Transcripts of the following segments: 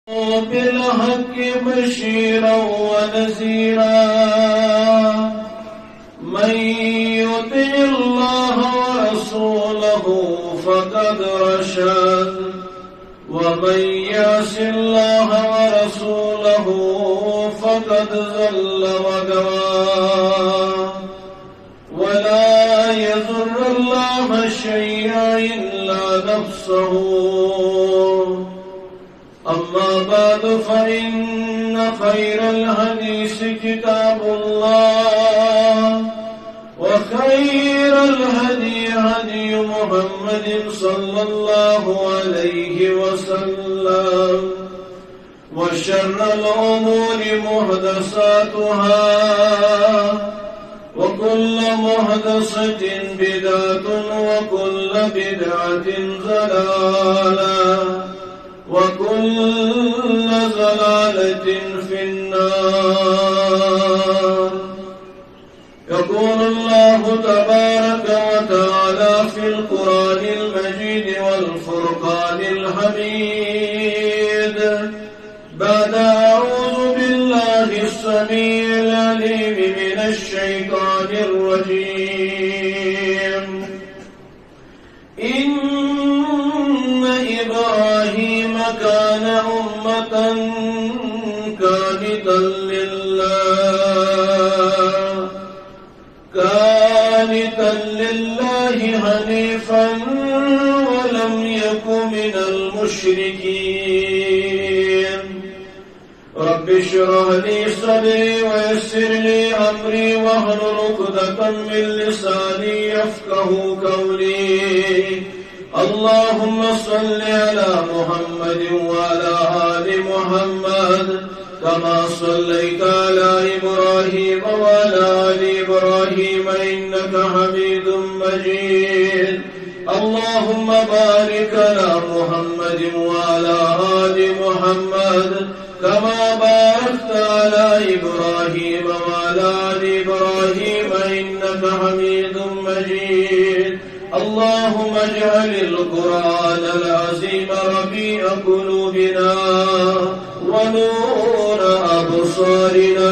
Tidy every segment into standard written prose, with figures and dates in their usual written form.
بالحق بشيرا ونذيرا من يطع الله ورسوله فقد رشد ومن يعص الله ورسوله فقد ضل وغوى ولا يضر الله شيئا إلا نفسه. أما بعد فإن خير الحديث كتاب الله وخير الهدي هدي محمد صلى الله عليه وسلم وشر الأمور محدثاتها وكل محدثة بدعة وكل بدعة ضلالة وكل ضلالة في النار. يقول الله تبارك وتعالى في القرآن المجيد والفرقان الحميد بعد أعوذ بالله السميع العليم من الشيطان الرجيم. إن إبراهيم كان أمة قانتا لله حنيفا ولم يك من المشركين. رب اشرح لي صدري ويسر لي أمري واحلل عقدة من لساني يفقه قولي. اللهم صل على محمد وعلى آل محمد كما صليت على إبراهيم وعلى آل إبراهيم إنك حميد مجيد. اللهم بارك على محمد وعلى آل محمد كما باركت على إبراهيم وعلى آل إبراهيم إنك حميد مجيد. اللهم اجعل القرآن العظيم ربيع قلوبنا ونور أبصارنا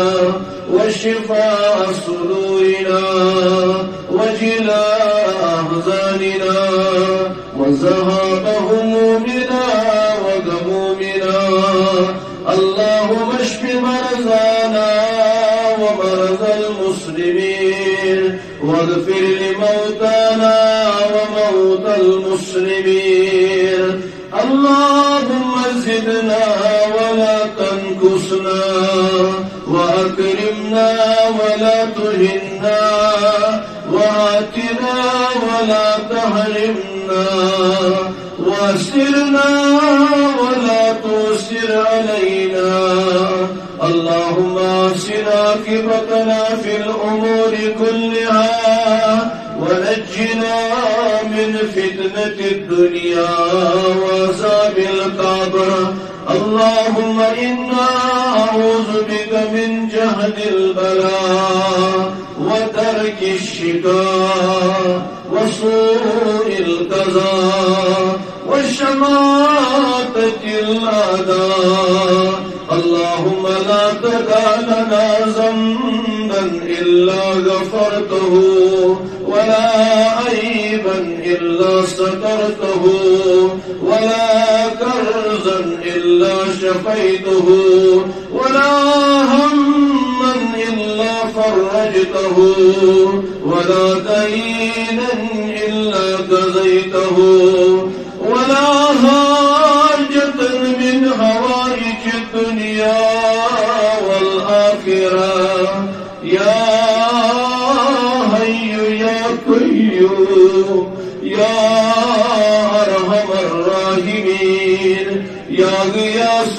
وشفاء صدورنا وجلاء أحزاننا وذهاب همومنا وغمومنا. اللهم اشف مرضانا ومرضى المسلمين واغفر لموتانا وموتى المسلمين. اللهم زدنا ولا تنقصنا وأكرمنا ولا تهنا وآتنا ولا تحرمنا واسرنا ولا تؤسر علينا. اللهم أحسن عاقبتنا في الأمور كلها ونجنا من فتنة الدنيا وعذاب القبر. اللهم إنا أعوذ بك من جهد البلاء وترك الشقاء وسوء القضاء وشماتة الأعداء. اللهم لا تدع لنا ذنبا إلا غفرته ولا عيبا إلا سترته ولا كرزا إلا شفيته ولا هما إلا فرجته ولا دينا إلا قضيته ولا حاجة من حوائج الدنيا والآخرة يا حي يا قيوم يا أرحم الراحمين يا غياث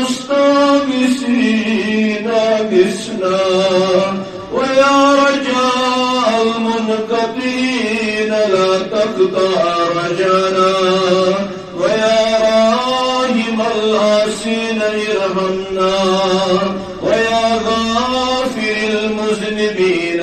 المستغيثين أغثنا ويا رجاء المنقطعين لا تقطع رجانا ويا راحم العاصين ارحمنا ويا غافر المذنبين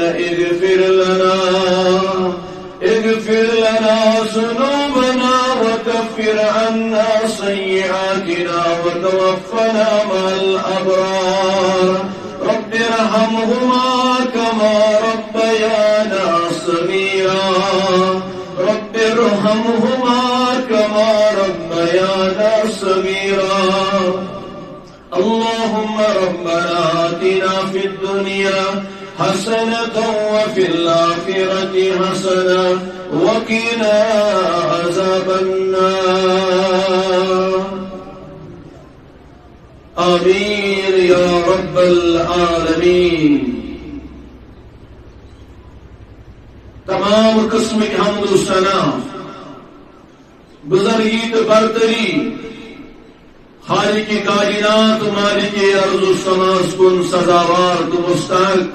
اغفر لنا ذنوبنا وكفر وكفر عنا سيئاتنا وتوفنا مع الأبرار رب ارحمهما كما ربيانا صغيرا رب ارحمهما كما ربيانا صغيرا اللهم ربنا آتنا في الدنيا حسنة وفي الآخرة حسنة وقنا عذاب النار آمين يا رب العالمين. تمام قسم کی حمد و ثنا بزرگی تو برتری خالق کائنات مالک ارض و سماس کن سزاوار تو مستحق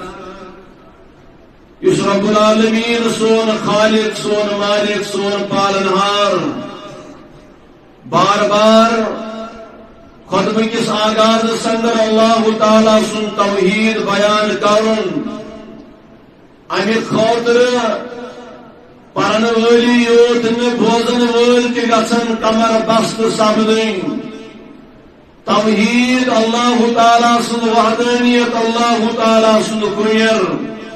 اس رب العالمین سون خالق سون مالک سون پالنہار بار بار خطبہ کس آغاز سندر اللہ تعالی سن توحید بیان کرن امی خاطر پرن ولی یوت بوزن ول تہ گژھن کمر بست سپدن توحید اللہ تعالی سن وحدانیت اللہ تعالی سن کنیر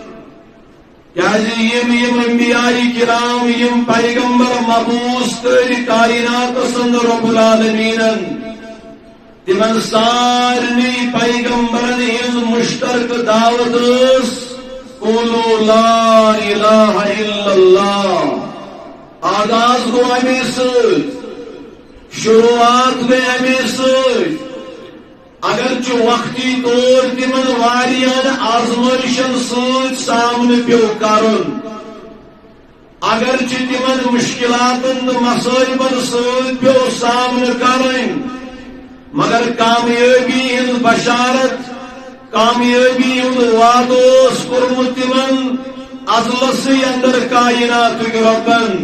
یم انبیاء کرام یم پیغمبر مبعوث کر کائنات سن رب العالمین تمن سارنی پیغمبرن ہز مشترک دعوت قولوا لا الہ الا اللہ. آغاز گو امی ست شروعات گئی امی ست اگرچہ وقتی طور تمن واریان آزمائشن ست سامنے پیو کرن اگرچہ تمن مشکلاتن تو مصائبن ست پیو سامنے کرن مگر کامیابی ہند بشارت کامیابی ہند وعدوس کورمت تمن اضلس اندر کائنات ربن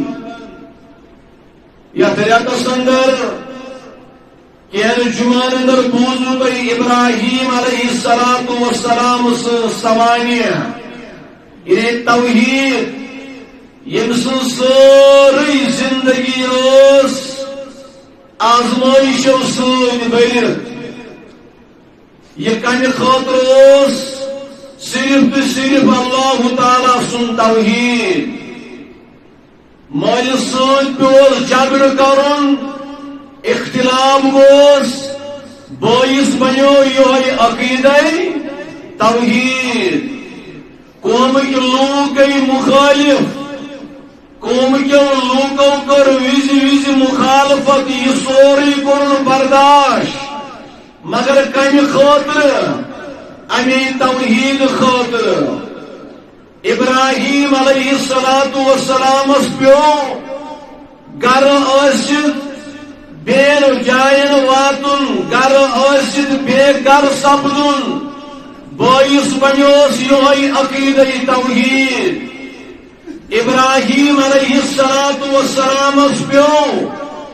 یتھ ریتس اندر کین جمان اندر بوزو تھی ابراہیم علیہ السلام سوانیہ یہ توحید یم سن ساری زندگی اس آزمائشوں ست بھرت یہ کمہ خاطر صرف تو صرف اللہ تعالی سن توحید مال ست پیوس جھگڑ کرن اختلاف گوس باعث بنو یہ عقیدہ توحید قوم کے لوگ گئی مخالف قوم کے لوگوں کر وز مخالفت یہ سوری کورن برداشت مگر کمہ خاطر امی توحید خاطر ابراہیم علیہ السلام پیو گر ٲسِتھ بین جائن واتن گر ٲسِتھ بے گر سپدن باعث بنیوس یہ عقیدہ توحید. ابراہیم علیہ السلام پیو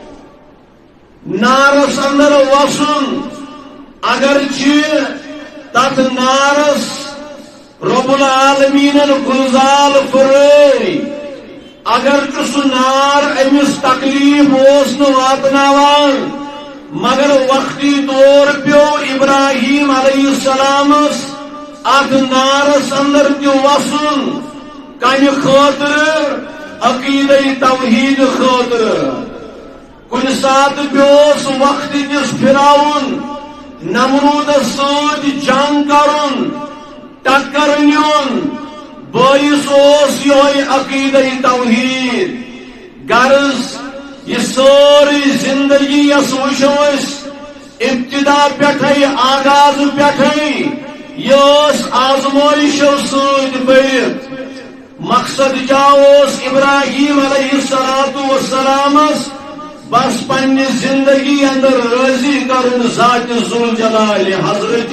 نارس اندر وسن اگرچہ تت نارس رب العالمین گلزال فرٲے اگرچہ سہ نار امس تکلیف اوس نہ واتناوان مگر وقتی طور پیو ابراہیم علیہ السلامس ات نارس اندر تہ وسن کمہ خاطر عقیدہ توحید خاطر. کن سات پیوس وقت کس پھراؤن نمرودس ست جنگ کرن ٹکر نیون باعث اوس یہ عقیدہ توحید. غرض یہ ساری زندگی یس وچھو ابتدا پہ آغاز پہ یہ آزمائشوں ست بھرت. مقصد جاؤس ابراہیم علیہ السلام بس پنہ زندگی اندر راضی کرن ذات ذوالجلال حضرت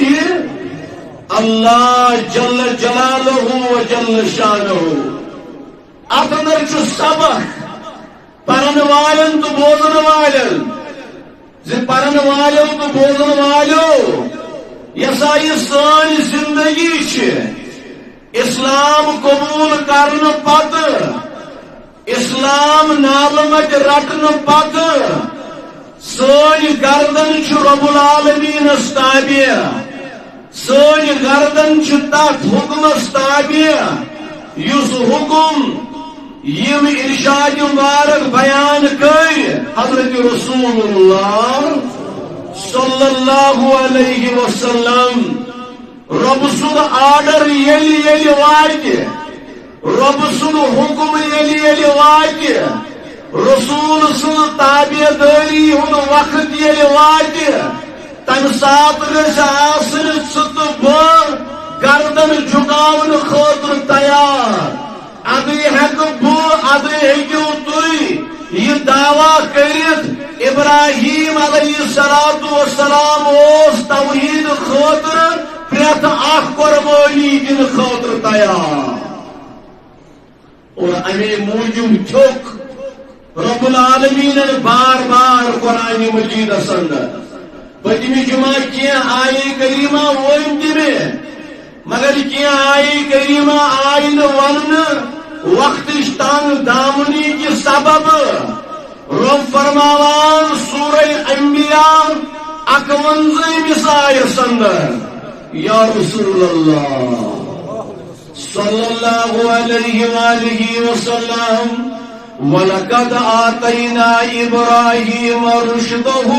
اللہ جل جلالہ و جل شانہ. ات اندر سبق پرن والن تو بوزن والن پرن والو تو بوزن والو یہ سا یہ سانی زندگی اسلام قبول کرنے پتہ اسلام نالمت رٹن پت سن گردن رب العالمین تابع سن گردن تات حکمس تابع اس حکم یم ارشاد مبارک بیان کر حضرت رسول اللہ صلی اللہ علیہ وسلم رب سن آرڈر یلی واتہ رب سن حکم یلی واتہ رسول سن تابع داری ہند وقت یلی واتہ تمہ سات گژھِ آسن ژٕ تہٕ بہٕ گردن جھُکاون خٲطرٕ تیار ادی ہیکو بہٕ ادی ہیکِو تُہۍ یہ دعویٰ کرت ابراہیم علیہ السلام اس توحید خاطر پریت اخ قربانی دن خاطر تیار اور امی موجود چھک رب العالمین بار بار قرآن مجید اندر پتمی جمعہ کیا آئی کریمہ ون تمہ مگر کیا آئی کریمہ آئی ون وقت تنگ دامنی کی سبب رب فرماوان سورہ انبیاء 51 آیت اندر یا رسول اللہ صلی اللہ علیہ وآلہ وسلم وَلَقَدْ آتَيْنَا إِبْرَاهِيمَ رُشْدَهُ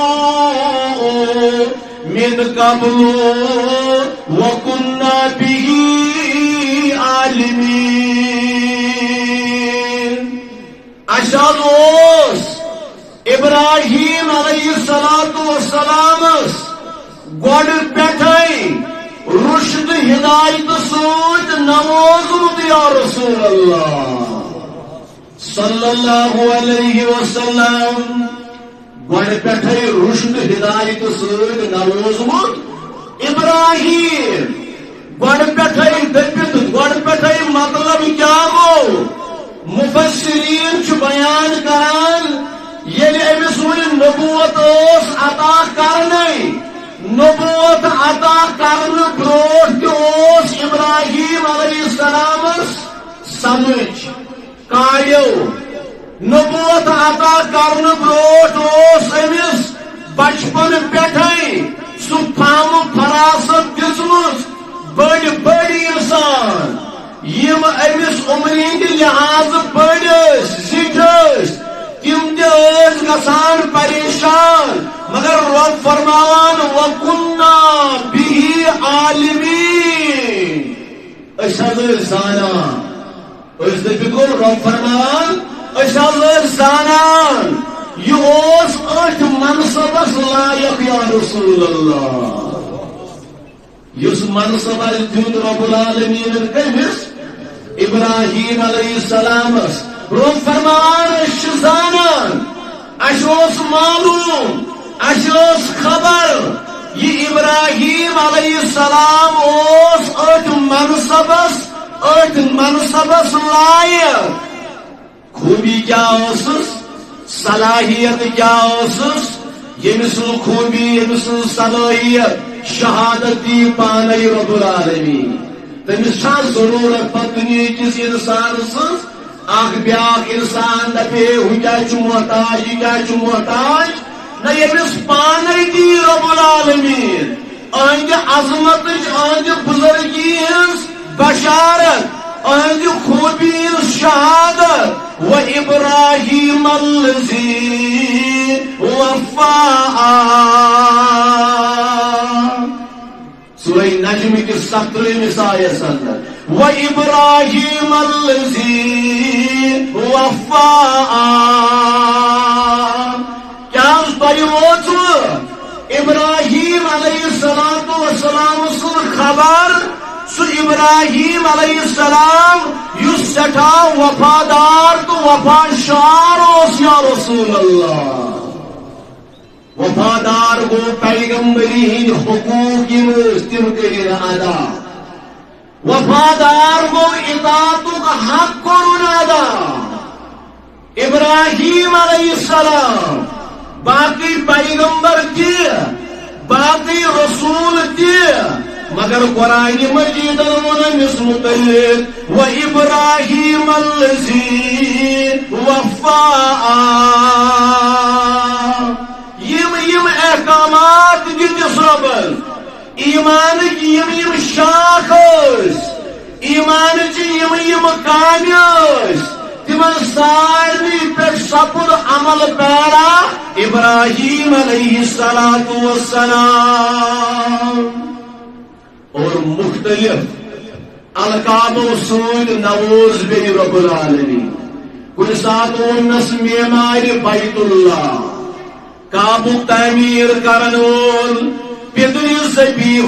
مِنْ قَبْلُ وَكُنَّا بِهِ عَالِمِينَ اشاد اوس ابراہیم علیہ السلام گوڑ پیٹھائی رشد ہدایت سوچ نوازمت یا رسول اللہ صلی اللہ علیہ وسلم گوڑ پیٹھائی رشد ہدایت سوچ نوازمت ابراہیم گوڑ پیٹھائی دپت گوڑ پیٹھائی مطلب کیا گو مفسرین بیان کران یل امس ون نبوت عطا کرنے نبوت عطا کرنے بروٹ تس ابراہیم علیہ السلام سمجھ کاریو نبوت عطا کرنے بروٹ امس بچپن پٹھے سہ فام فراست دژمٕژ بڑی انسان یم امس عمرین لحاظ بڑس زٹس تم گسان پریشان مگر رب فرمان وَكُنَّا بِهِ عَالِمِينَ اس حضر زانان اس دفکر رب فرمان اس حضر زانان یہ اوس اٹھ منصبس لائق یا رسول اللہ یس منصب دیت رب العالمین کمس ابراہیم علیہ السلام رب فرمان اش زانان اش معلوم اش خبر یہ ابراہیم علیہ السلام اس اٹھ منصبس لائق خوبی کیا اسس صلاحیت کیا اسس یمس خوبی یمس صلاحیت شہادت دی پانے رب العالمین تمس ضرورت پتنی کس انسان سن اخ بیاکھ انسان دپے ہو کیا محتاج یہ کیا محتاج نہ یمس پانے دی رب العالمین اہند عظمت اہند بزرگی ہنز بشارت اہند خوبی ہنز شہادت و ابراہیم الذی وفا سورہ نجم کی 17 آیت اندر وَإِبْرَاهِيمَ الَّذِي وَفَّا کیا اس بھائی ووتو ابراہیم علیہ السلام سن خبر سو ابراہیم علیہ السلام یس سٹھا وفادار تو وفاشار اوس یا رسول اللہ وفادار گو پیغمبری ہند حقوق تم کر ادا وفادار گو اطاعت کا حق کرن ادا ابراہیم علیہ السلام باقی پیغمبر باقی رسول مگر قرآن مجید ونمس متعلق وإبراہیم الذی وفا یم احکامات دتس ربن ایمان کی یم شاخ ایمان چی یم کام تمن سارے پہ سپد عمل پیرا ابراہیم علیہ السلام اور مختلف القابوں سود نوز بن رب العالمین کل سات ونس معمار بیت اللہ کعبہ تعمیر کرن وول پدر ذبیح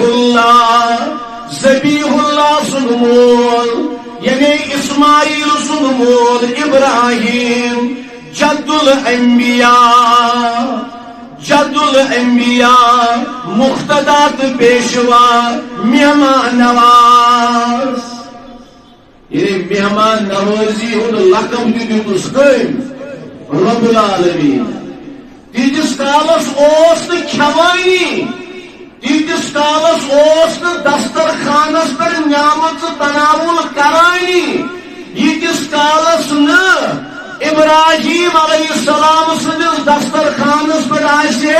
اللہ سن مول یعنی اسماعیل سن مول ابراہیم جد الانبیاء مقتدات پیشوا مہمان نواز یعنی مہمان نوازی ہن لقب دیتس کم رب العالمین تیتس کالس اوس نہ کھوانی تیتس کالس اوس نہ دسترخانس پر نعمت تناول کرانی یتس کالس نہ ابراہیم علیہ السلام سندس دسترخانس پر آسے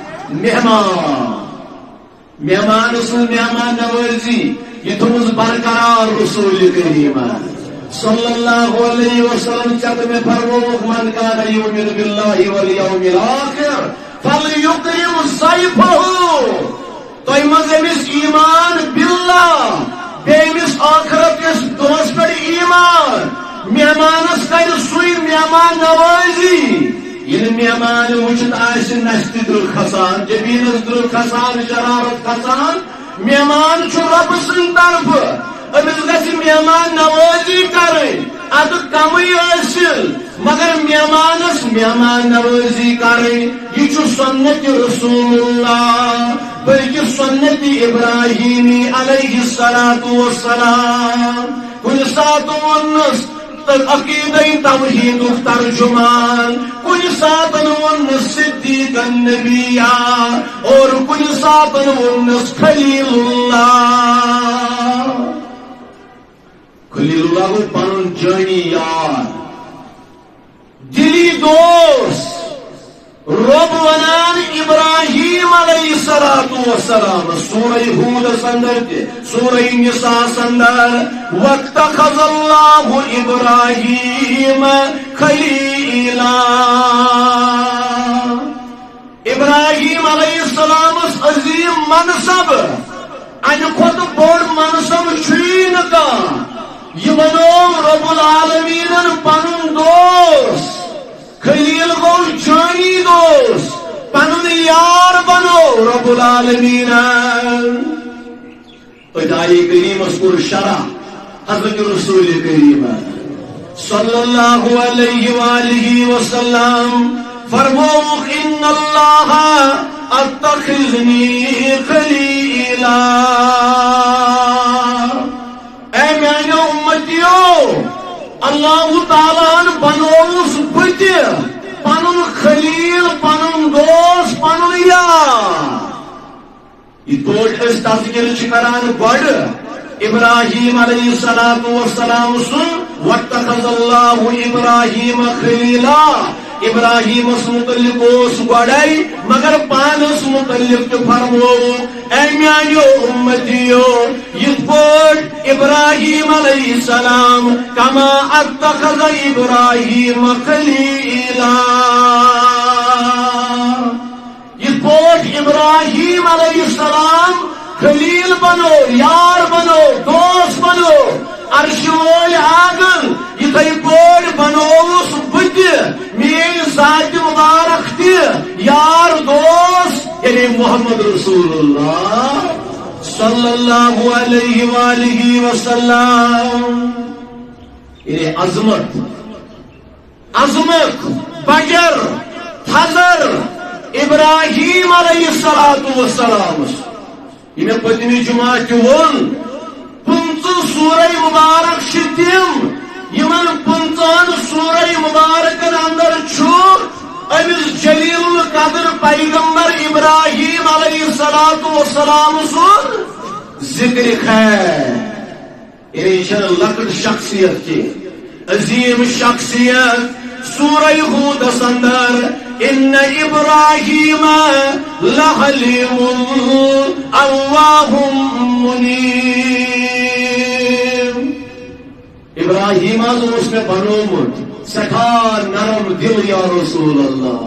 مہمان سن مہمان نوازی یہ تھوز برقرار رسول کریم صلی اللہ علیہ وسلم چت میں فرموک من کان یؤمن باللہ والیوم الاخر فلیکرم ضیفہ تو مز امس ایمان باللہ بیمس آخرت کس دہس پر ایمان مہمانس کر سوئی مہمان نوازی یل مہمان وچت آس نشت دل کھسان جبینس دل کھسان شرارت کھسان مہمان رب سن طرف امس گژھِ مہمان نوازی کریں اد کم مگر مہمانس مہمان نوازی کریں یہ سنت رسول اللہ بلکہ سنت ابراہیمی علیہ السلام کن سات ونس عقیدہ توحید ترجمان کن سات ونس صدیق النبی اور کن سات ونس خلیل اللہ خلیل اللہ پنن جانی یار دلی دوست رب ونان ابراہیم علیہ السلام سورہ ہود سندر سورہ نساء سندر واتخذ اللہ ابراہیم خلیلا ابراہیم علیہ السلام عظیم منصب ان خود بوڑ منصب چھوئی نکا یہ بنو رب العالمین پنن دوست خلیل گو جانی دوست پنن یار بنو رب العالمین ادائی کریم اسکر شرع حضرت رسول کریم صلی اللہ علیہ وآلہ وسلم فرموک ان اللہ اتخذنی خلیلا اے میانو امتیو اللہ تعالیٰ بنوس بت پنن خلیل پنن دوست پنن یار یہ توٹ اس تذکر کران گوڑ ابراہیم علیہ السلام سن واتخذ اللہ ابراہیم خلیلا ابراہیم متعلق اس گوڑائی مگر پانس متعلق تو فرمو اے میانیو امتیو یہ پوٹ ابراہیم علیہ السلام کما اتخذ ابراہیم خلیلا یہ پوٹ ابراہیم علیہ السلام خلیل بنو یار بنو دوست بنو عرش وول آگن یہ پوٹ بنوس بت میری ذات مبارک تہ یار دوست یعنی محمد رسول اللہ صلی اللہ علیہ وآلہ وسلم یعنی عظمت بجر تھزر ابراہیم علیہ السلام یہ میں پتنی جمعہ ون 15 سورہ مبارک تم یمن 15 سورہ مبارک اندر امس جلیل القدر پیغمبر ابراہیم علیہ السلام سن ذکر خیر یعنی چھن لکٹ شخصیت کی عظیم شخصیت سورہ ہود اندر ان ابراہیم لحلیم اوواہ منیب ابراہیم اس نے بنومت سٹھا نرم دل یا رسول اللہ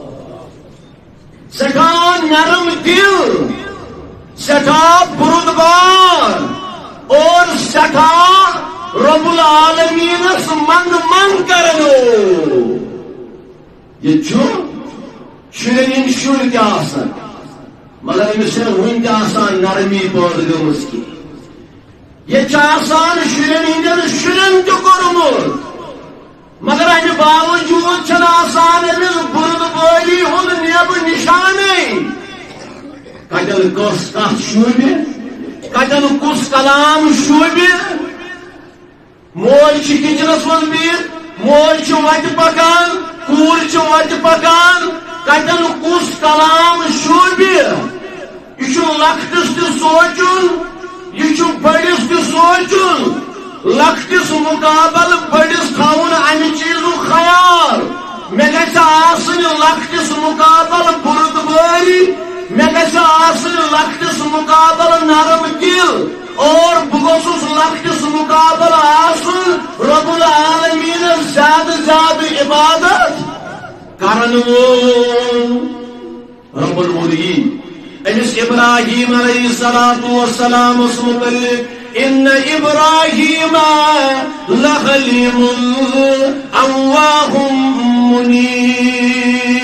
سٹھا نرم دل سٹھا بردبار اور سٹھا رب العالمین من کرنو یہ شرین شر کیا آسان مگر امس ون آسان نرمی پود گمس کی یہ آسان شرین ہند شرین تورمت مگر امہ باوجود آسان امس بردباری ہند نیب نشانے کتل کس کت شوبہ کتل کس کلام شوبہ مول کچنس من بہت مول وت پکان کور وت پکان کتن کس کلام شوبہ یہ لکٹس تہ سوچن یہ بڑس تہ سوچن لکٹس مقابل بڑس تھون امہ چیز خیال مے گژھِ آسن لکٹس مقابل بردباری مے گژھِ آسن لکٹس مقابل نرم دل اور بگوسس لکٹس مقابل آسن رب العالمین زیادہ زیادہ عبادت کرن وول رب المعین امس ابراہیم علیہ الصلوۃ والسلام اس متعلق ان ابراہیم لحلیم اوواہ منیب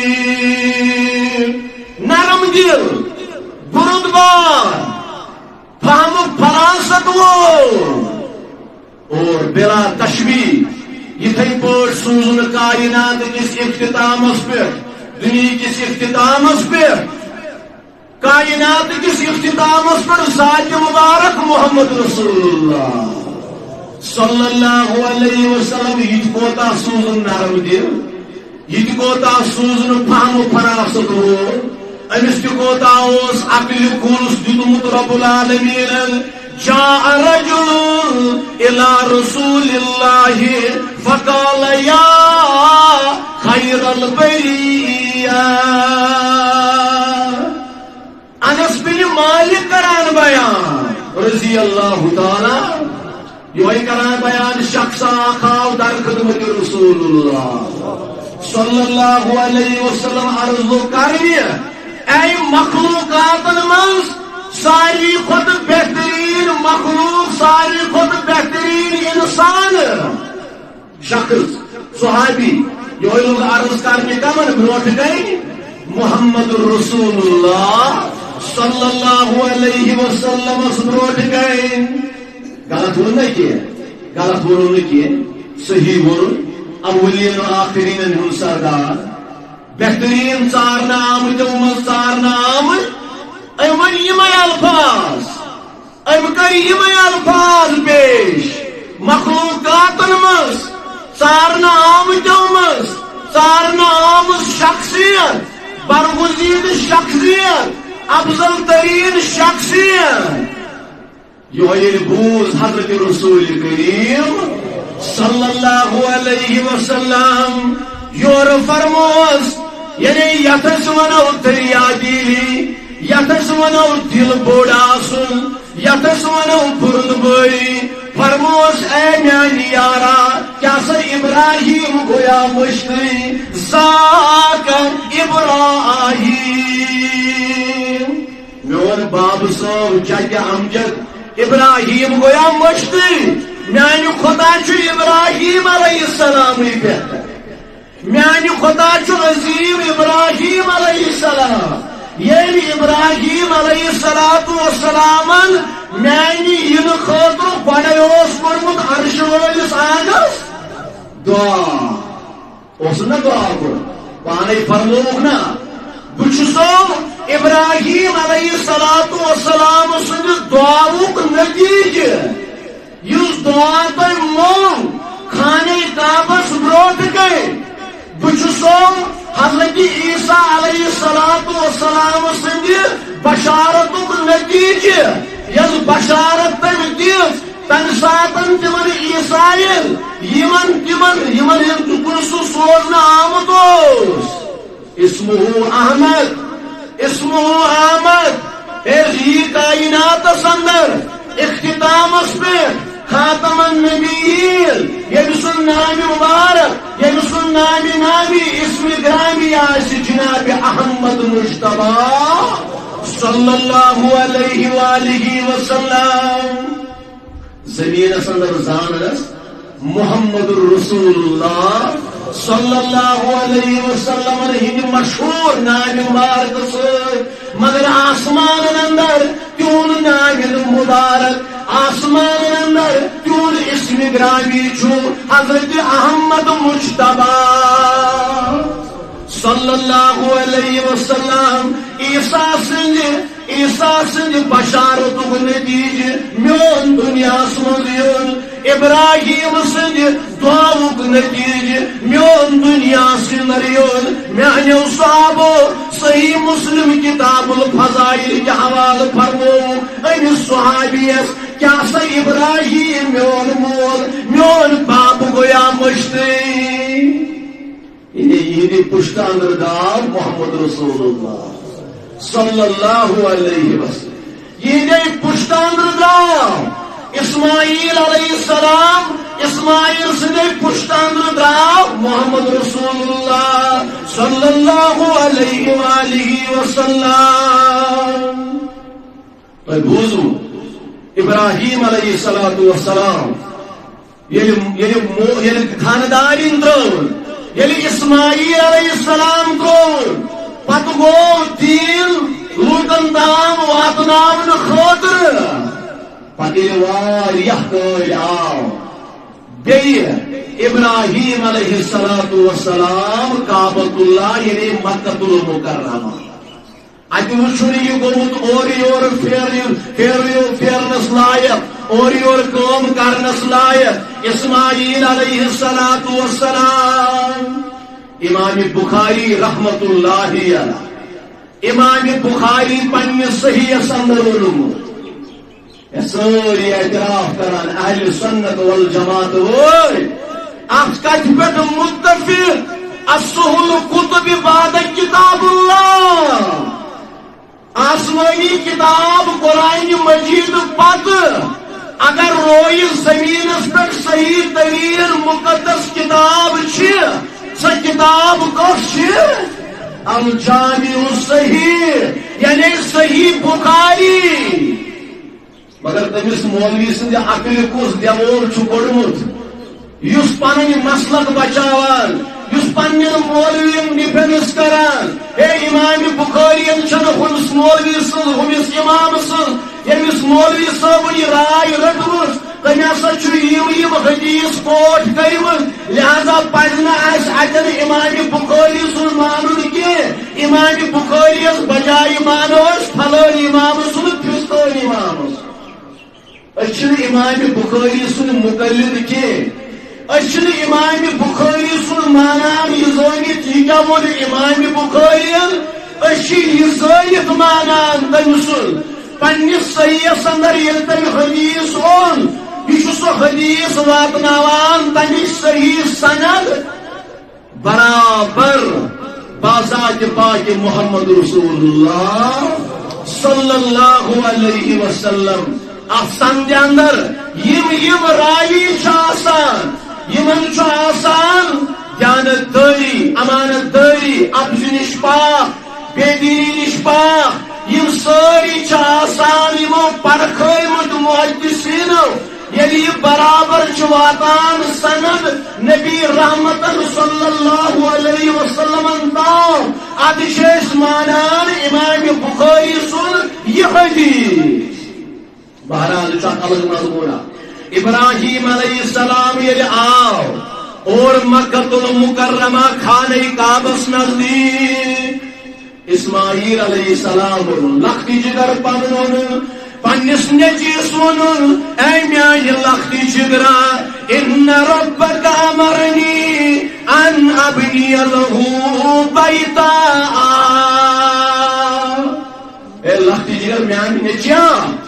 نرم دل بردبار فہم فراست اور بلا تشبیہ یتھے پٲٹھۍ سوٗزُن کائنات کس اختتامس پہ دنیا کس اختتامس پہ کائنات کس اختتامس پر ذات مبارک محمد رسول اللہ صلی اللہ علیہ وسلم یہ کوتا سوزن نرم دل یہ کوتا سوزن فہم فراست امس تہ کوتا اس عقل کُلس دیتمت رب العالمین جاء رجل الى رسول اللہ فقال یا خیر البریہ انس بن مالک کران بیان رضی اللہ تعالی یہ کران بیان شخص آخاو در خدمت رسول اللہ صلی اللہ علیہ وسلم عرض کرنی اے مخلوقات من ساری خود بہترین مخلوق ساری خود بہترین انسان شخص صحابی یہ لوگ عرض کرنے کمن بروٹ گئی محمد رسول اللہ صلی اللہ علیہ وسلم بروٹ گئے غلط ون غلط ون صحیح ون اولین و آخرین ہند سردار بہترین ژارنا آمت من ژارنا آمت ون یم الفاظ ام کر یم الفاظ پیش مخلوقاتن مز ژارنا آمتو مز ژارنا آمت شخصیت برگزید شخصیت افضل ترین شخصیت یہ بوز حضرت رسول کریم صلی اللہ علیہ وسلم یور فرموس یعنی یتس ونو دریا دیلی یتس ونو دل بوڑ آسن یتس ونو بردباری فرموس اے میانی یارا کیا سر ابراہیم گویا مشتی ذاک ابراہیم میون باب صاحب جگ امجد ابراہیم گویا مشتی میانی خدا چو ابراہیم علیہ السلام بہتر میانی خدا چو عظیم ابراہیم علیہ السلام یعنی ابراہیم علیہ السلام میانی ین خاطر بڑے اس کرمت عرش والس آگس دعا اس نا دعا کر پانے فرموک نا بچسو ابراہیم علیہ السلام سند دعاوک نتیجہ اس دعا تر مون خانے کعبس بروٹ گئے بچسو حضرت عیسیٰ علیہ السلام سند بشارتک نتیجہ یس بشارت تم دس تم ساتن تمن عیسائن یمن ہند سوزن آمت اسمہ احمد یہ کائنات اندر اختتامس پہ خاتم النبیین یم سن نام مبارک یم سن نامی اسم گرامی آس جناب احمد مجتبی صلی اللہ علیہ وآلہ وسلم زمین اندر زانس محمد رسول اللہ صلی اللہ علیہ وسلم ہند مشہور نام مبارک سے مگر آسمان اندر تیون نام مبارک آسمان اندر تیون اسم گرامی چھو حضرت احمد مجتبی صلی اللہ علیہ وسلم عیسیٰ سند بشارت نتیجہ میون دنیا من ابراہیم سند دعاک نتیجہ میون دنیا سن میانو صحابو صحیح مسلم کتاب الفضائل کے حوالہ فرمو امس صحابیس کیا سا ابراہیم میون مول میون باپ گویا مشتی یہ پشت اندر دار محمد رسول اللہ صلی اللہ علیہ وسلم یہ پشت اندر دار اسماعیل علیہ السلام اسماعیل سے پشت اندر دار محمد رسول اللہ صلی اللہ علیہ وآلہ وسلم تو بوزو ابراہیم علیہ السلام یہ خاندار اندر یل اسماعیل علیہ السلام کو پت گو دین لوکن تام واتناون خاطر پتہ واریاہ کٲلۍ آو بیٚیہِ ابراہیم علیہ السلام کعبۃ اللہ یعنی مکۃ المکرمہ اتہ وچھن یہ گومت اور یور پھیرنس لائق اور یور کام کرنس لائق اسماعیل علیہ السلام امام بخاری رحمت اللہ علیہ امام بخاری پنہ صحیح اندر ونمو ساری اعتراف کران اہل سنت والجماعت ات کت پہ متفق السہل کتب بعد کتاب اللہ آسمانی کتاب قرآن مجید پت اگر روئی زمینس پہ صحیح ترین مقدس کتاب سا کتاب کس الجامع الصحیح یعنی صحیح بخاری مگر تمس مولوی سند عقل کس دیوار کوڑمت اس پن مسلک بچاوان اس پن مولوی ڈیفینس کران ہے امام بخاری ہمس مولوی سن ہمس امام سن یمس مولوی صاحب یہ رائے رٹمس تم ہسا یم حدیث کوٹ کرمت لہذا پڑھنا اتن امام بخاری سن مانن کی امام بخاری بجائے مانو فلان امام سن فستان امام امام بخاری سن مقلد کی امام بخاری سن مانان یہ زانت یہ کیا وون امام بخاری یہ زانت مانان تم سن پنس صحیح اندر یل تم حدیث اون یہ سو حدیث واتناوان تمچ صحیح سند برابر بذات پاک محمد رسول اللہ صلی اللہ علیہ وسلم افسند اندر یم راوی آسان یمن آسان دیانت داری امانت داری ابز نش پاک بے دینی نش پاک یم ساری آسان یمو پرکھٲیمٕتۍ محدثینو ییٚلہِ یہِ برابر چھُ واتان سند نبی رحمتن صلی اللہ علیہ وسلم تام ادٕ چھِ أسۍ مانان امام بخاری سُنٛد یہِ حدیث بہرحال الگ مضمون ابراہیم علیہ السلام یل آو اور مکۃ المکرمہ خانہ کعبس نزدیک اسماعیل علیہ السلام لختی جگر پنن پنس نیچیس ون اے میانہ لختی جگرا ان ربک امرنی ان ابنی له بیتا اے لختی جگر میانہ نیچیا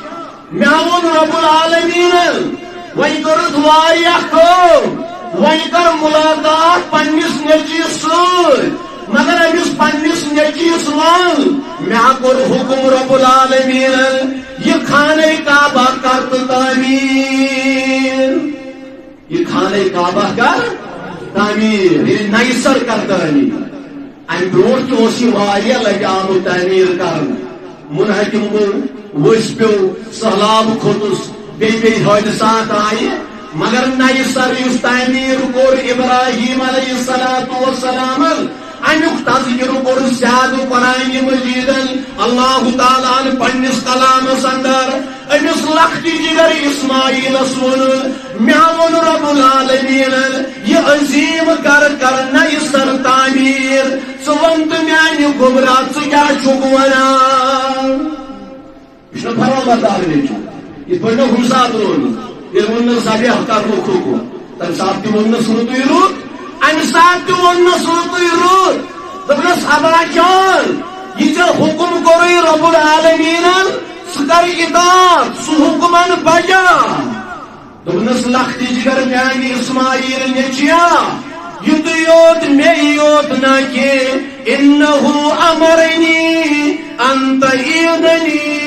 میاون رب العالمین وی کرت واریاہ کام وی کر ملاقات پنس نیچیس ست مگر امس پنس نیچیس ون مے کور حکم رب العالمین یہ خانہ کعبہ کر تعمیر یہ خانہ کعبہ کر تعمیر نئی سر کر تعمیر ام برونٹ تہ لگہ آمت تعمیر کر منحکم گو وس پیو سہلاب کھوتس بی حادثات آئی مگر نئی سر اس تعمیر کور ابراہیم علیہ السلام امیک تذکر کور زیادہ قرآن مجید اللہ تعالیٰ پنس کلامس اندر امس لختی جگر اسماعیلس ون میون رب العالمین یہ عظیم کر نئی سر تعمیر ون تو میانہ گمرا کیا ونان یہ فرمبردار یہ پہ ہم سات رون یہ ون سبح کر حکم تمہ سات تہ ونس رُتُے رُت امہ سات تہ ونس رُتُے رُت دپنس ابا جان یہ ژے حکم کوری رب العالمین سہ کر اطاعت سہ حکمن بجا دپنس لختی جگر میانہ اسماعیل نیچیا یہ یوت مے یوت نہ کہ انہ امرنی ان تعیدنی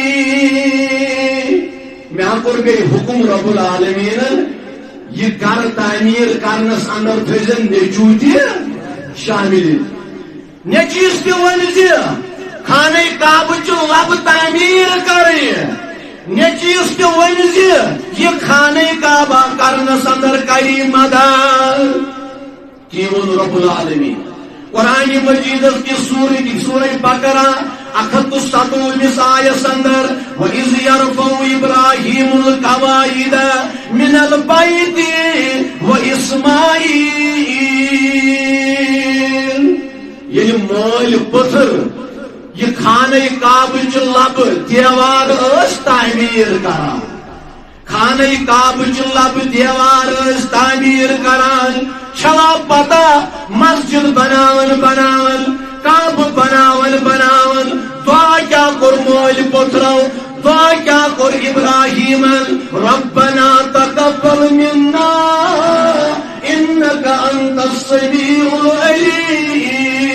مے کور گئی حکم رب العالمین یہ گھر تعمیر کرنس اندر تھزن نیچو تہ شامل نیچیس تہ ون خانہ کعبہ لب تعمیر کریں نیچیس تہ ون یہ خانہ کعبہ کرنس اندر کری مدد کی ون رب العالمین قرآن مجید کی سورہ بقرہ 157 آیس اندر وَإِذْ يَرْفَعُ إِبْرَاهِيمُ الْقَوَاعِدَ مِنَ الْبَيْتِ وَإِسْمَاعِيلُ یعنی مول پتھر یہ خانہ کعبہ لب دیوار اس تعمیر کران خانہ کعبہ لب دیوار اس تعمیر کران چھلا پتہ مسجد بناون کعبہ بناون دعا کیا کر مول پترو دعا کیا کر ابراہیم ربنا تقبل منا انک انت السمیع العلیم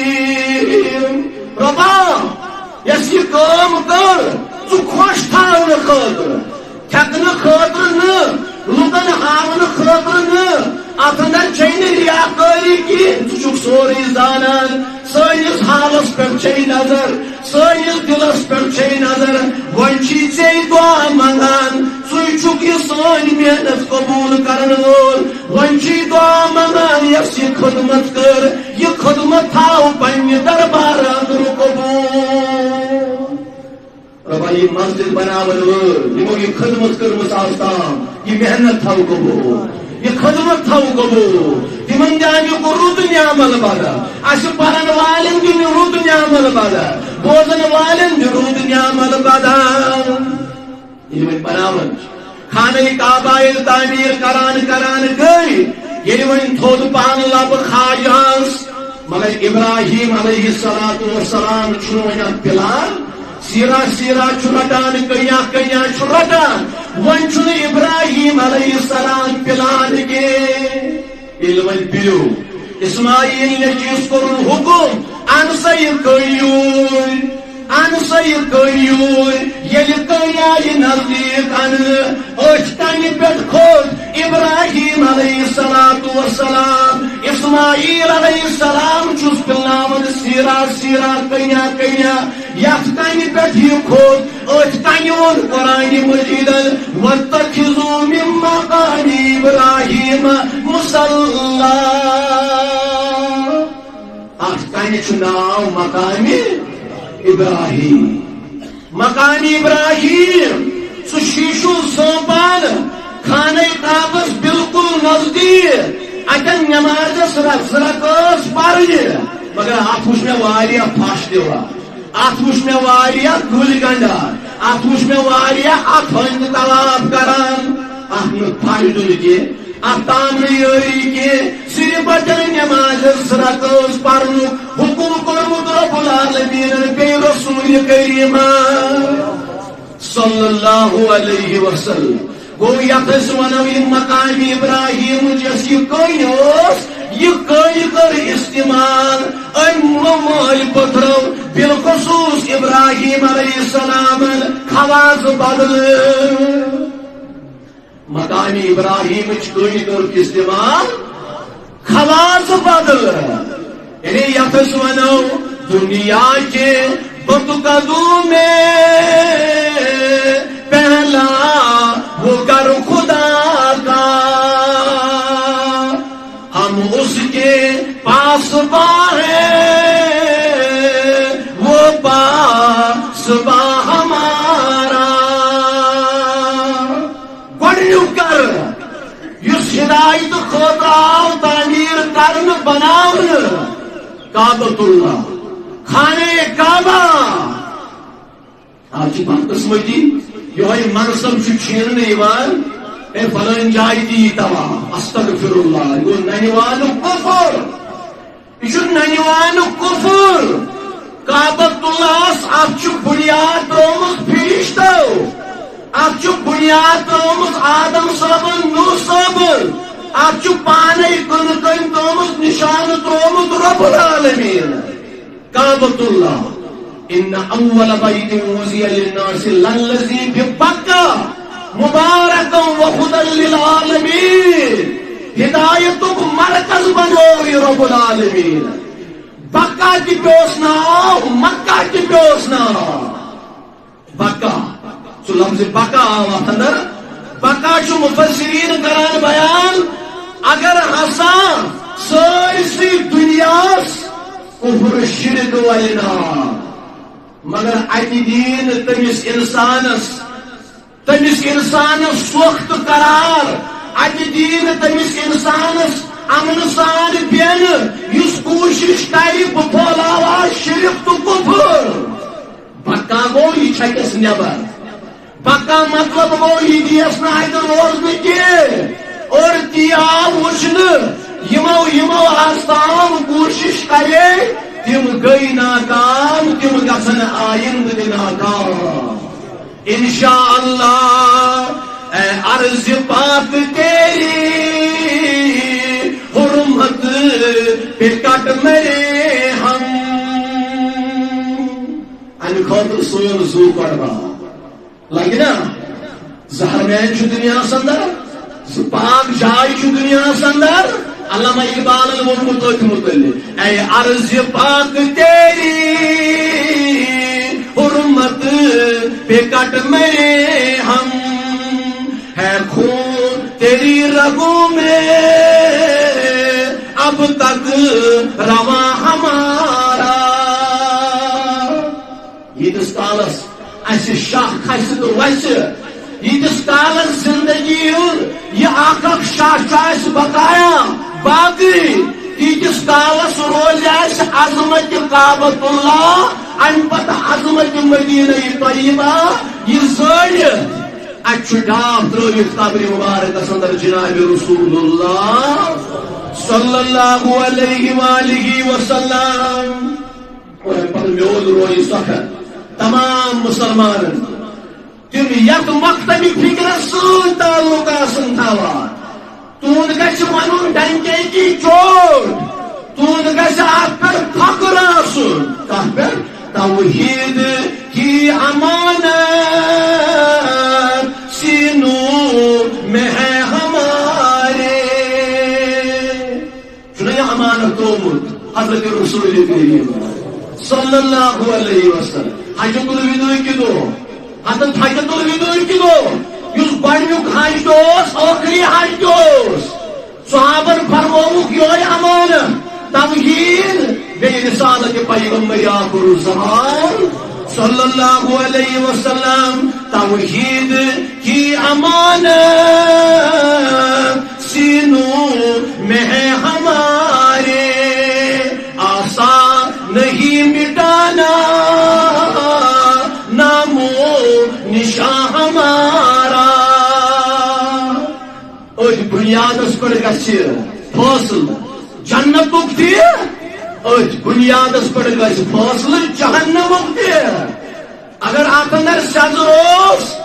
ربا یس یہ کام کر تو خوش تھاون خاطر تھکن خاطر نہ لکن ہاون خاطر نہ ات اندر چھ ریاکاری کی ژٕ سوری زانان سٲنِس حالس پٮ۪ٹھ چھے نظر سٲنِس دلس پٮ۪ٹھ چھے نظر وۄنۍ چھی ژےٚ دعا منگان ژٕے چھُکھ یہِ سٲنۍ محنت قبوٗل کرن وول وۄنۍ چھی دعا منگان یۄس یہِ خدمت کٔر یہِ خدمت تھاو پننہِ دربار اندر قبوٗل ربا یہ مسجد بناون وٲلۍ یِمو یہِ خدمت کٔرمٕژ آز تام یہِ محنت تھاو قبوٗل یہ خدمت تھو قبول تمن جانو کو رود عمل بدا اس پرن والن دن رود عمل بدا بوزن والن رود عمل بدا یہ بناون خانہ کعبہ تعمیر کران گئی یہ ون تھود پان لب خاجہس مگر ابراہیم علیہ السلام چھو ون پلان سیرا رٹان کیا رٹان ون چھ ابراہیم علیہ السلام پلان کے ون پیو اسماعیل نے چیز کور حکم ان سید کریون یل کئی نزدیک ان کنہ پہ کھوت ابراہیم علیہ السلام اسماعیل علیہ السلام چھس پلناون سیرا کیا یت کنہ پہ یہ کھوت کنہ ون قرآن مجید واتخذوا من مقام ابراہیم مصلی ات کنہ چھ ناو مقام مقام ابراہیم سہ شیشو سوپان خانہ کعبس بالکل نزدیک اتن نمازس رکاس پرنہ مگر ات وچ مے واریاہ پھش دیوا ات وچ مے واریاہ گل گنڈان ات وچ مے واریاہ ات ہند طواف کران ات نہ پھش دل کی اتام یری کی صرف بچن نماز رکاس پرن حکم کورمت رب العالمین بے رسول کریم صلی اللہ علیہ وسلم. گو یتس ونو یہ مقام ابراہیم جس یہ کئی یہ کئی کر استعمال ام مال پتھرو بالخصوص ابراہیم علیہ السلام خواص بدل مقام ابراہیم کئی کر استعمال خواص بدل یعنی یتس ونو دنیا کے بتقدو میں پہلا وہ کر خدا کا ہم اس کے پاس ہیں وہ پاس ہمارا گڑیو کر اس ہدایت خدا تعمیر کرن بناون کعبۃ اللہ خانے کعبہ آج بات قسمتی یہ منصب چھین اے فلان جائے دی توا استغفر اللہ یہ ننوان کفر یہ ننوان کفر کعبۃ اللہ ات بنیاد ترومت فرشتو ات بنیاد ترومت آدم صاحب نوح صاحب ات پانے کن کن ترومت نشان ترومت رب العالمین کعبۃ اللہ ان اول بیت وضع للناس للذی ببکہ مبارکا وہدی للعالمین ہدایت مرکز بنوی رب العالمین بکہ کی پیوسنا مکہ کی پیوسنا بکہ سو لفظ بکہ آوات اندر بکہ چو مفسرین کران بیان اگر ہسا سارسی دنیاس کفر شرک ولینا مگر اتہ دین تمس انسانس سوخت قرار اتہ دین تمس انسانس امن سان بین اس کوشش کر بہ پھولاوا شرک تو کفر بکا گو یہ چھکس نبر بکا مطلب گو یہ دیس نا روزن کی اور تی آو وچن یمو آستان کوشش کرے تم گئی ناکام تم گھن آئند ناکام انشاءاللہ اے عرض پاک تیری حرمت پہ کٹ میرے ہم ان خاطر سون زو پڑھا لگی نا زہرمین چھ دنیا سندر پاک جائے چھ دنیا سندر علامہ اقبال المرمت متعلق اے عرض پاک تیری حرمت پہ کٹ میرے ہم ہے خون تیری رگوں میں اب تک رواں ہمارا یہ کالس اس شاہ کھس تو ویسے یتس کالس زندگی یہ اخ شاہ بقایا باقی یتس کالس روز عظمت کعبۃ اللہ ام پتہ عظمت مدینہ طیبہ یہ زٲڑِتھ اتھ ڈاف ترٲوِتھ قبر مبارکس اندر جناب رسول اللہ صلی اللہ علیہ وآلہ وسلم اور پتہ میول روی سخت تمام مسلمان تم یت مکتبی فکر سن تعلق آسن تھاوان تون گژھِ ونُن ڈنکے کی چوٹ تون گژھِ اتھ پٮ۪ٹھ فخر آسن کتھ پٮ۪ٹھ توحید کی امانت سینوں میں ہے ہمارے چھُنہ یہ امانت تھومُت حضرت رسول کریم صلی اللہ علیہ وسلم حجۃ الوداع کی دو حضرت حجۃ الوداع کی دو اس گۄڈنیُک حج ٲخری حج صحابن فرمووُکھ یہوے امانت توحید بیٚیہِ رسالت پیغمبر آخر الزمان صلی اللہ علیہ وسلم توحید کی امانت سینوں میں ہے ہمارے آسان نہیں مٹانا نامو نشان ہمارا اس بنیاد پر گژھِ فاصل جنتُک تہِ اس بنیاد پر گژھِ فاصل جہنمُک تہِ اگر اتھ اندر سزر اوس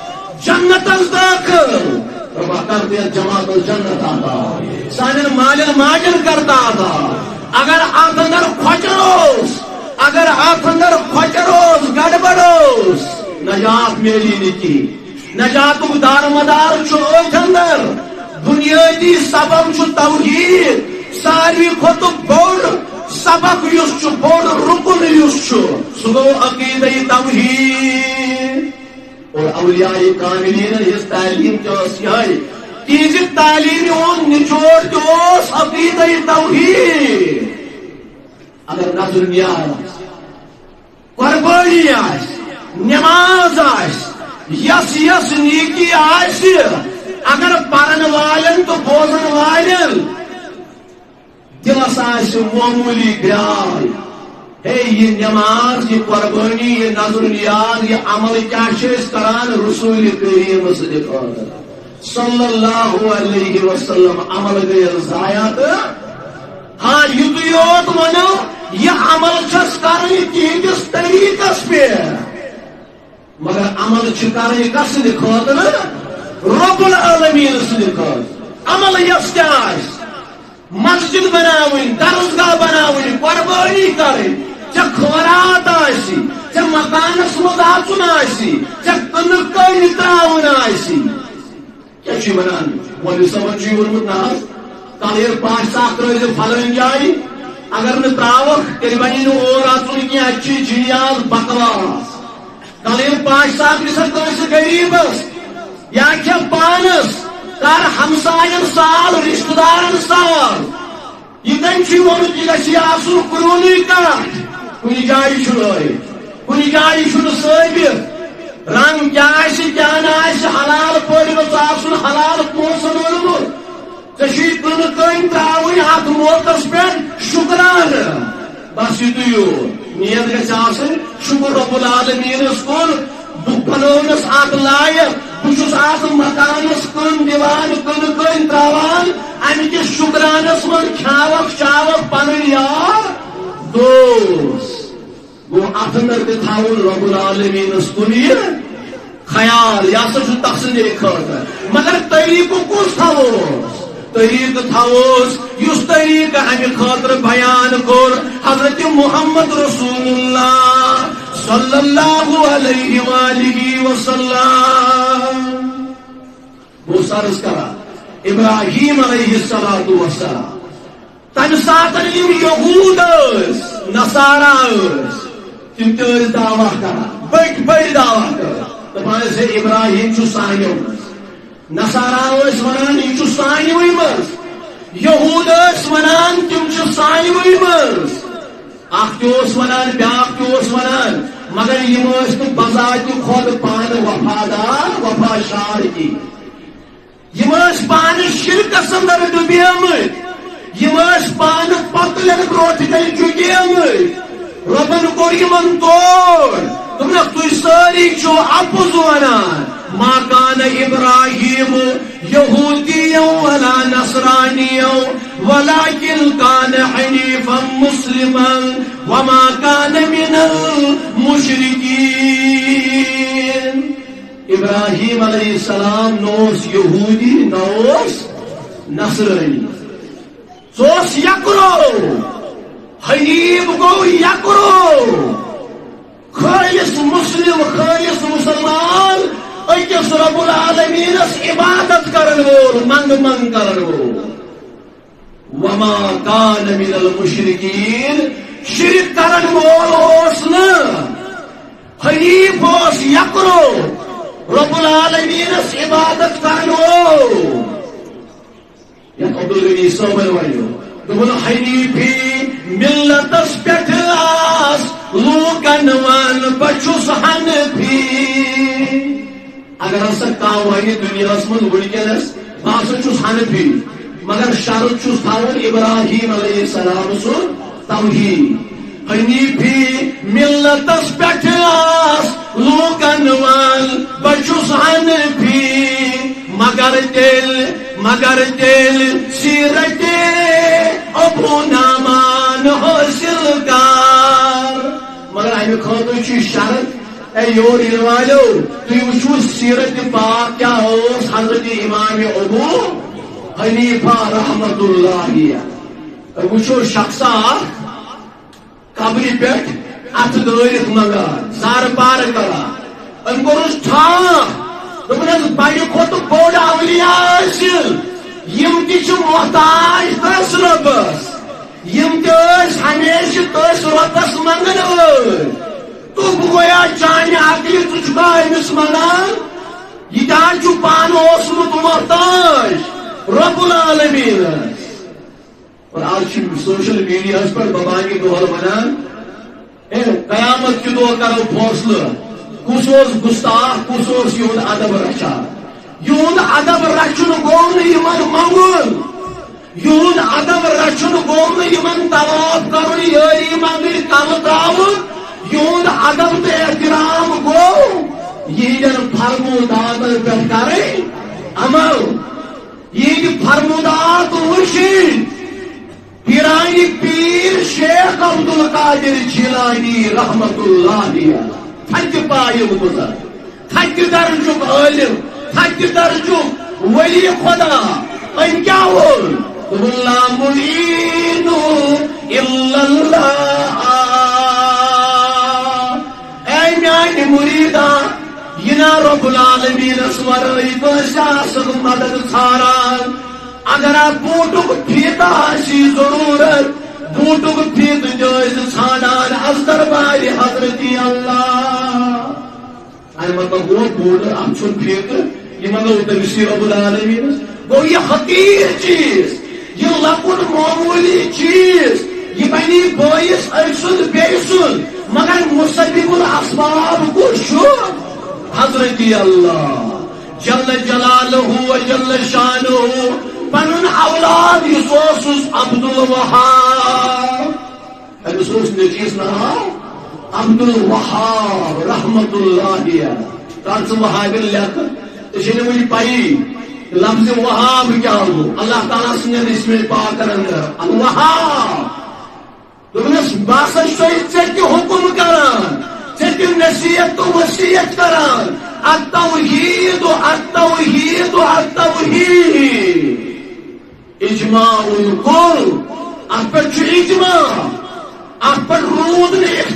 جنت داخل ربا کر دیا جماعت الجنت عطا سانن مالن ماجن کرتا عطا اگر ات اندر کھوچروس اگر ات اندر کھوچروس گڑبڑوس نجات میلی نکی نجات دار مدار ات اندر بنیادی سبب توحید ساروی کھت بوڑ سبق اس بوڑ رکن اس سو عقیدہ توحید اور اولیاء کاملین اس تعلیم یہ تیز تعلیم ہوں نچوڑ دوس عقیدہ توحید اگر نظر نیاز قربانی آس نماز آس یس یس نیکی آس اگر پرن والن تو بوزن والن دلس آس معمولی گرائے ہے یہ نماز یہ قربانی یہ نظر نیاز یہ عمل کیا کران رسول کریم صلی اللہ علیہ وسلم عمل گئی ضائع ہاں یوت ونو یہ عمل چھس کرنی تہندس طریقس پہ مگر عمل کرنی کس خاطر رب العالمین سند خاطر عمل یس کیا مسجد بناون درسگاہ بناون قربانی کریں ژے خورات آسی ژے مکانس مز اژن آسی ژے کنک کٔنۍ تراون آسی کیا چھ ونان مولوی صاحبن چھ ونمت نا کل ییٚلہِ پاش ساکھ ترٲیزِ فلٲنۍ جایہِ اگر نہٕ تراوکھ تیٚلہِ بنی نہٕ اور اژُن کینٛہہ اتہِ چھ جیاز بکواس کل ییٚلہِ پاش ساکھ دِژ کٲنٛسہِ غریٖبس یا کھٮ۪و پانس کر ہمساین سال رشتہ دارن سال یہ کن چھ وونمت یہ گژھِ آسُن قرونی کتھ کُنہِ جایہِ چھُ لٲیِتھ کُنہِ جایہِ چھُنہٕ ثٲبت رنگ کیا آسہِ کیا نہ آسہِ حلال پٲٹھۍ گوٚژھ آسُن حلال پونٛسن اوٚنمُت ژےٚ چھُے کٕنہٕ کٔنۍ تراوٕنۍ اتھ موقعس پٮ۪ٹھ شُکرانہٕ بس یُتُے یوت نیت گژھِ آسٕنۍ شُکر رب العالمیٖنس کُن بہٕ بنوونس اتھ لایق بہٕ چھُس اتھ مکانس کٕن دِوان کٕنہٕ کٔنۍ تراوان امہِ کِس شُکرانس منٛز کھیاوکھ چاوکھ پنٕنۍ یار دوس گو اتھ اندر تہِ تھاوُن رب العالمیٖنس کُن یہِ خیال یہ ہسا چھُ تتھ سٕنٛدے خٲطرٕ مگر طریقہٕ کُس تھاووس طریقہٕ تھاووس یُس طریقہٕ امہِ خٲطرٕ بیان کوٚر حضرت محمد رسول اللہ صلی اللہ علیہ وآلہ وسلم وہ سرس کرا ابراہیم علیہ السلام تمہ ساتن یم یہود نصارا تم تہ دعوی کران بڑ دعوی کران دپان سے ابراہیم چھ سانیو نصارا ونان یہ سانوی مز یہود ونان تم سانوی مز اخ تہ ونان بیاکھ تہ ونان مگر یم بذات خود پان وفادار وفا شار کی یم پان شرکس اندر ڈبیمت یم پان پتلن بروٹ کن چکیمت ربن کور یمن توڑ دوپنکھ تُہۍ سٲری چھِو اپُز ونان ما كان ابراہیم یہودیا ولا نصرانیا ولكن كان حنيفا مسلما وما كان من المشركين. ابراہیم علیہ السلام نوس یہودی نوس نصرانی سوس یکرو حنیف گو یکرو خالص مسلم خالص مسلمان اکس رب العالمینس عبادت کرن وول منگ کرن وول وما كان من المشرکین شرک کرن وول اوس نہ حنیف اوس یکرو رب العالمینس عبادت کرن وول یت عبدالغنی صوبن ونیو دپن حنیفی ملتس پٮ۪ٹھ آس لوکن ون بچس حنفی. اگر ہسا کانٛہہ ونہِ دُنیاہس منٛز ونکیٚنس بہٕ ہسا چھُس حنفی مگر شرط چھُس تھاوُن ابراہیم علیہ السلام سُنٛد توحید حنیفی ملتس پٮ۪ٹھ آس لوکن ون بچس حنفی مگر تیل سیرت ابو نامان حاصل کر. مگر امہ خاطر چھ شرط اے یور ین والو تُہۍ وٕچھو سیرت پاک کیا حضرت امام ابو حنیفہ رحمت اللہ وچو شخصا قبر پہ ات دٲرِتھ منگان زار پار کران ام کورس ٹھاک دپنس بڑِ کھۄتہٕ بوٚڑ اولیاء ٲسِن یم تہِ چھِ محتاج تس رۄبس یم تہِ ٲسۍ ہمیشہِ تس رۄبس منگن وٲلۍ تو بہٕ گویا چانہِ عقلہِ ژٕ چھُکھا أمِس منگان ییٖتیٛاہ چھُ پانہٕ اوسمُت محتاج رب العالمیٖنس اور آج سوشل میڈیا پر ببانی دور ونان قیامت کی دور کرو فیصلہ کس گستاخ کس یہد ادب رچان یہد ادب رچن گو نمن منگن یہد ادب رچن گو نمن طواف کرن یاری منگن کم تراون یہد ادب تو احترام گو یہ فرمودات پہ کریں عمل یہ فرمودات وشین پیرانی پیر شیخ عبد القادر جیلانی رحمت اللہ تھک پائم گزر تھک درجک عالم تھک درجک ولی خدا ان کیا ہو لا معین الا اللہ اے میانی مریدہ یہ رب العالمین اسورائی کسا مدد ژھاران اگر آپ بوٹک پھیتا آسی ضرورت بوٹک پھیت جائز ژھانڈان از دربار حضرت اللہ اے مطلب وہ بوٹ اب چھن پھیت یہ مطلب تمسی رب العالمین وہ یہ حقیر چیز یہ لکن معمولی چیز یہ بنی باعث ارسل بیسل مگر مسبب الاسباب کو شو حضرت اللہ جل جلالہ و جل شانہ پنن اولاد یسوس عبد الوهاب یسوس نجیس نام عبد الوهاب رحمت اللہ تارس وهاب لکھ تشن مجھے پائی لفظ وهاب کیا ہو اللہ تعالیٰ سنجھے اسم پاک کرندر الوهاب دونس باسا شوئی چکی حکم کران چکی نصیحت و وصیت کران التوحید التوحید التوحید اجماع الکل ات پہ اجماع ات پہ رود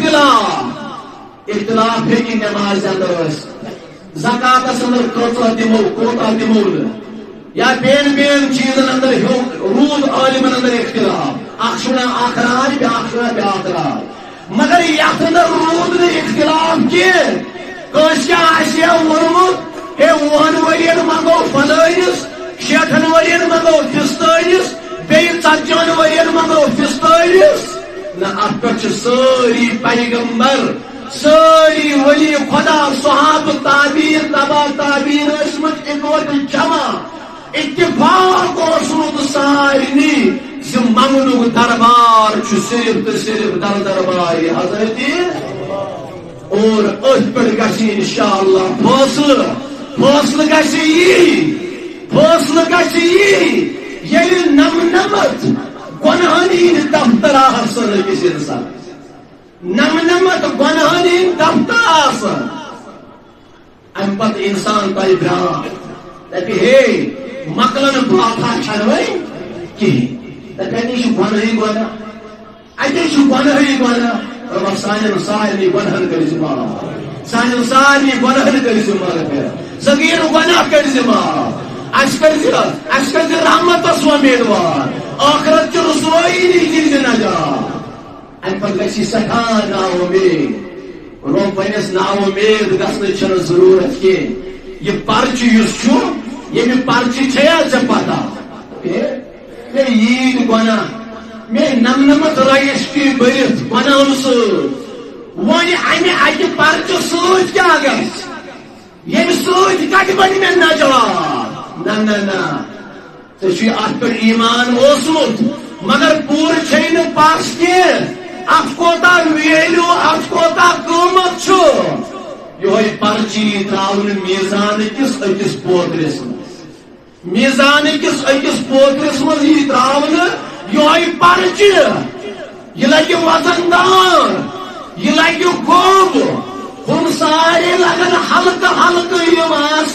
اختلاف اختلاف ہے کہ نماز اندر زکاتس اندر کوتا دمو کوتا دمو یا بین بین چیزن اندر رود عالمن اندر اختلاف اخشنا آخران بیاخشنا بیاخران مگر یت اندر رود اختلاف کی کس کیا آسیا ورمت ہے وہن ورین منگو فلائنس شیٹن ورین منگو فستائنس بیئی ژتجہن ورین منگو فستائنس نہ ات پہ ساری پیغمبر ساری ولی خدا صحاب تعبیر تبا تعبیر اسمت اکوت جمع اتفاق اسمت سارنی منگنک دربار صرف تو صرف دربار حضرت اور ات پہ گی انشاءاللہ فاصلہ گی نمنمت گناہین دفتر آسن اکس انسان نمنمت گناہین دفتر آسن ام پت انسان تہ بران دپہ ہے مکلن باتھا چھنوئی کہین دپہ گناہی گناہ اتے گناہی گناہ سانن سارنی گناہن کر معاف سانن سارنی گناہن کر معاف صغیر گناہ کر معاف اس کر رحمت امیدوار آخرت کی رسوائی نہیں دی نجات ام پتہ گژھِ سٹھاہ نا امید روم پنس نا امید گژھنٕچ چھنہٕ ضرورت کینٛہہ یہ پرچہِ یُس چھُ ییٚمہِ پرچہِ چھیا ژےٚ پتہ مےٚ ییٖتۍ گۄناہ مےٚ نمنمت رجسٹری بٔرِتھ گۄناہن سۭتۍ وۄنۍ امہِ اکہِ پرچہِ سۭتۍ کیٛاہ گژھِ ییٚمہِ سۭتۍ کتہِ بنہِ مےٚ نجات نہ ژےٚ چھُے اتھ پٮ۪ٹھ ایمان اوسمُت مگر پوٗرٕ چھے نہٕ پس کینٛہہ اتھ کوتاہ ویلیو اتھ کوتاہ قۭمت چھُ یِہوے پرچی تراونہٕ میٖزان أکِس پوترِس منٛز میٖزان أکِس پوترِس منٛز یی تراونہٕ یِہوے پرچہِ یہِ لگہِ وزن دار یہِ لگہِ گوٚب ہُم سارے لگن ہلکہٕ ہلکہٕ یِم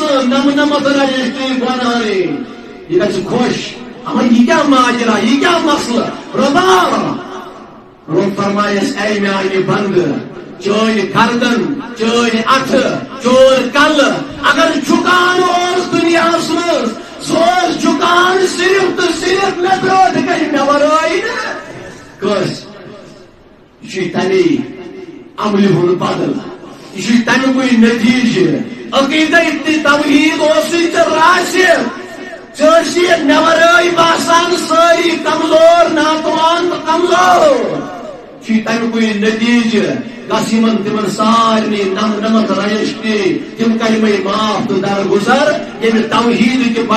نمت رجسٹری بنانے یہ گژھِ خوش اما یہ کیا ماجرا یہ کیا مسئلہ رب فرمایس اے میانہ بند چون گردن چون اتھ چون کل اگر جھکان اس دنیا مز سوز جھکان صرف تو صرف مے برو کہیں مے ورائی کس یہ تمی عمل ہن بدل یہ تمی کوئی نتیجہ عقیدہ توحید اسی راسر چرسی مے ورائی باسان ساری کمزور ناتوان کمزور یہ تمی کوئی نتیجہ قسمن تمن سارے نمت رجسٹری تم کرمے معاف تو درگزر یم توحید کے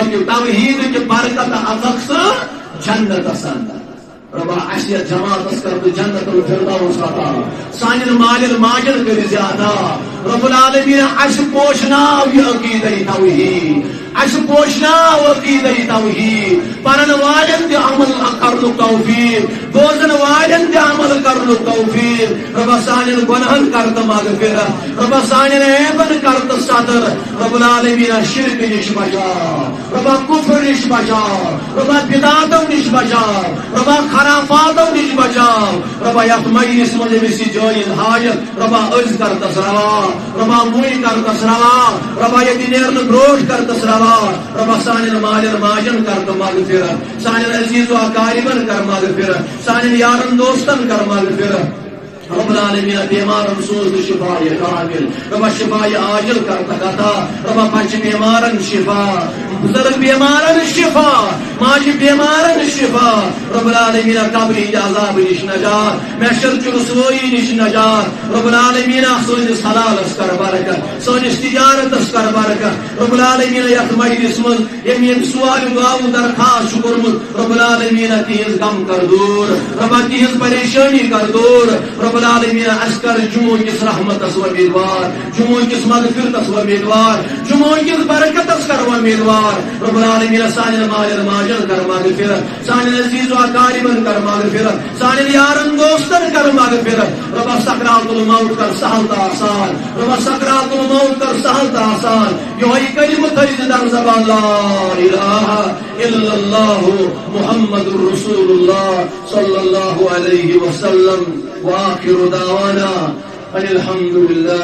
برکت افق جنت اندر ربا اشیت جماعت کر تو جنت الفردوس عطا سانن مالن ماجن کر زیادہ رب العالمین اش پوشنا یہ عقیدہ توحید اش پوشنا عقیدہ توحید پرن والن دی عمل کرن توفیق بوزن والن دی عمل کرن توفیق رب سانن گناہن کرت مغفرت رب سانن عیبن کرت ستر رب العالمین شرک نش بچا رب کفر نش بچا رب بدعات نش بچا رب خرافاتوں نش بچاو ربا یت مجلس مجھ مسی جائن حاجت ربا عز کر تسروا ربا موئی کر تسروا ربا یتی نیرن بروش کر تسروا ربا سانن مالن ماجن کر مغفرت سانن عزیز و اقاربن کر مغفرت سانن یارن دوستن کر مغفرت رب العالمین بیمارن سوز شفای کامل ربا شفای عاجل کر تکتا ربا بچ بیمارن شفا بزرگ بیمارن شفا ماجی بیمارن شفا رب العالمین قبری عذاب نش نجات محشر کی رسوائی نش نجات رب العالمین سونس حلال کر برکت سونس تجارت کر برکت رب العالمین یت مجلس من یم سوال دعا درخواست کرمت رب العالمین تیز غم کر دور رب تیز پریشانی کر دور رب العالمین اسکر جموں کس رحمت اس امیدوار جموں کس مغفرت اس امیدوار جموں کس برکت اس کر امیدوار رب العالمین سانن مال ماجن کر مغفرت سانن عزیز و اقاربن کر مغفرت سانن یارن دوستن کر مغفرت رب سکرات الموت کر سہل تا آسان رب سکرات الموت کر سہل تا آسان یہ کلمہ خرید در زبان لا الہ الا اللہ محمد رسول اللہ صلی اللہ علیہ وسلم وآخر دعوانا ان الحمد لله